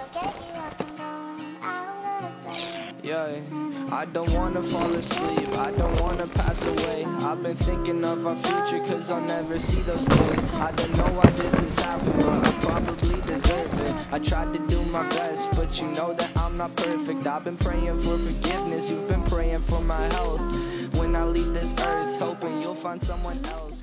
Yeah, I don't wanna fall asleep, I don't wanna pass away. I've been thinking of our future, cause I'll never see those days. I don't know why this has happened, but I probably deserve it. I tried to do my best, but you know that I'm not perfect. I've been praying for forgiveness, you've been praying for my health. When I leave this earth, hoping you'll find someone else.